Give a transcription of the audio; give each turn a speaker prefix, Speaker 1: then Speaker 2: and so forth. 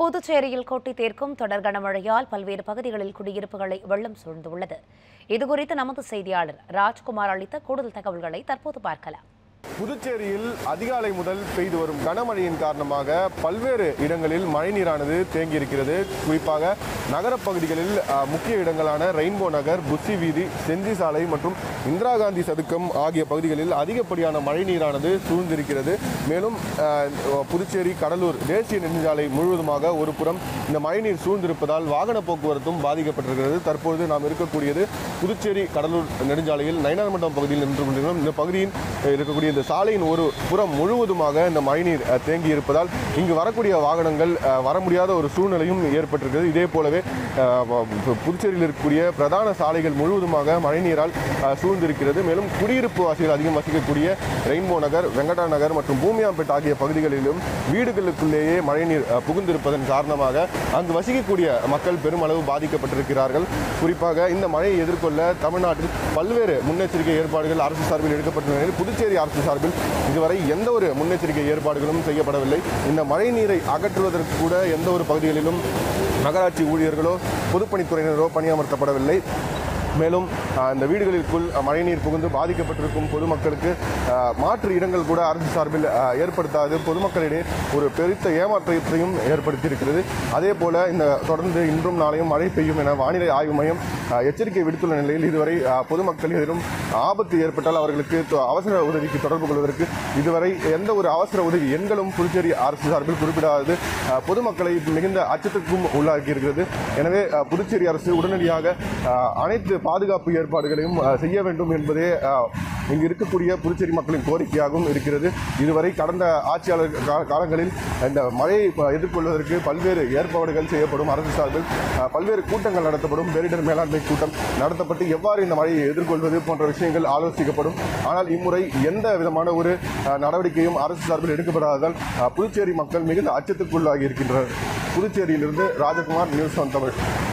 Speaker 1: புதுச்சேரியில் கொட்டி தீர்க்கும் தொடர் கனமழையால் பல்வேறு பகுதிகளில் குடியிருப்புகளை வெள்ளம் சூழ்ந்துள்ளது. இதுகுறித்து நமது செய்தியாளர் ராஜ்குமார் அளித்த கூடுதல் தகவல்களை தற்போது பார்க்கலாம்.
Speaker 2: புதுச்சேரியில் அதிகாலை முதல் பெய்து வரும் கனமழையின் காரணமாக பல்வேறு இடங்களில் மழைநீரானது தேங்கியிருக்கிறது. குறிப்பாக நகரப்பகுதிகளில் முக்கிய இடங்களான ரெயின்போ நகர், புசி வீதி, செஞ்சி சாலை மற்றும் இந்திரா காந்தி சதுக்கம் ஆகிய பகுதிகளில் அதிகப்படியான மழைநீரானது சூழ்ந்திருக்கிறது. மேலும் புதுச்சேரி கடலூர் தேசிய நெடுஞ்சாலை முழுவதுமாக ஒரு புறம் இந்த மழைநீர் சூழ்ந்திருப்பதால் வாகன போக்குவரத்தும் பாதிக்கப்பட்டிருக்கிறது. தற்போது நாம் இருக்கக்கூடியது புதுச்சேரி கடலூர் நெடுஞ்சாலையில் நயினார் மண்டபம் பகுதியில் நின்று கொண்டிருக்கிறோம். இந்த பகுதியில் இருக்கக்கூடிய இந்த சாலையின் ஒரு புறம் முழுவதுமாக இந்த மழைநீர் தேங்கி இருப்பதால் இங்கு வரக்கூடிய வாகனங்கள் வர முடியாத ஒரு சூழ்நிலையும் ஏற்பட்டிருக்கிறது. இதே போலவே புதுச்சேரியில் இருக்கக்கூடிய பிரதான சாலைகள் முழுவதுமாக மழைநீரால் சூழ்ந்திருக்கிறது. மேலும் குடியிருப்பு வாசிகள் அதிகம் வசிக்கக்கூடிய ரெயின்போ நகர், வெங்கடா நகர் மற்றும் பூமியாம்பேட் ஆகிய பகுதிகளிலும் வீடுகளுக்குள்ளேயே மழைநீர் புகுந்திருப்பதன் காரணமாக அங்கு வசிக்கக்கூடிய மக்கள் பெருமளவு பாதிக்கப்பட்டிருக்கிறார்கள். குறிப்பாக இந்த மழையை எதிர்கொள்ள தமிழ்நாட்டில் பல்வேறு முன்னெச்சரிக்கை ஏற்பாடுகள் அரசு சார்பில் எடுக்கப்பட்ட நிலையில் புதுச்சேரி அரசு சார்பில் இதுவரை எந்த ஒரு முன்னெச்சரிக்கை ஏற்பாடுகளும் செய்யப்படவில்லை. இந்த மழை நீரை அகற்றுவதற்கு கூட எந்த ஒரு பகுதிகளிலும் நகராட்சி ஊழியர்களோ பொதுப்பணித்துறையினரோ பணியமர்த்தப்படவில்லை. மேலும் இந்த வீடுகளுக்குள் மழைநீர் புகுந்து பாதிக்கப்பட்டிருக்கும் பொதுமக்களுக்கு மாற்று இடங்கள் கூட அரசு சார்பில் ஏற்படுத்தாது பொதுமக்களிடையே ஒரு பெருத்த ஏமாற்றத்தையும் ஏற்படுத்தியிருக்கிறது. அதே போல இந்த தொடர்ந்து இன்றும் நாளையும் மழை பெய்யும் என வானிலை ஆய்வு மையம் எச்சரிக்கை விடுத்துள்ள நிலையில் இதுவரை பொதுமக்கள் எதிரும் ஆபத்து ஏற்பட்டால் அவர்களுக்கு அவசர உதவிக்கு தொடர்பு கொள்வதற்கு இதுவரை எந்த ஒரு அவசர உதவி எண்களும் புதுச்சேரி அரசு சார்பில் குறிப்பிடாதது பொதுமக்களை மிகுந்த அச்சத்துக்கும் உள்ளாக்கியிருக்கிறது. எனவே புதுச்சேரி அரசு உடனடியாக அனைத்து பாதுகாப்பு ஏற்பாடுகளையும் செய்ய வேண்டும் என்பதே இங்கு இருக்கக்கூடிய புதுச்சேரி மக்களின் கோரிக்கையாகவும் இருக்கிறது. இதுவரை கடந்த ஆட்சியாளர் காலங்களில் இந்த மழையை எதிர்கொள்வதற்கு பல்வேறு ஏற்பாடுகள் செய்யப்படும். அரசு சார்பில் பல்வேறு கூட்டங்கள் நடத்தப்படும். பேரிடர் மேலாண்மை கூட்டம் நடத்தப்பட்டு எவ்வாறு இந்த மழையை எதிர்கொள்வது போன்ற விஷயங்கள் ஆலோசிக்கப்படும். ஆனால் இம்முறை எந்த விதமான ஒரு நடவடிக்கையும் அரசு சார்பில் எடுக்கப்படாததால் புதுச்சேரி மக்கள் மிகுந்த அச்சத்துக்குள்ளாகி இருக்கின்றனர். புதுச்சேரியிலிருந்து ராஜகுமார், நியூஸ் 1 தமிழ்.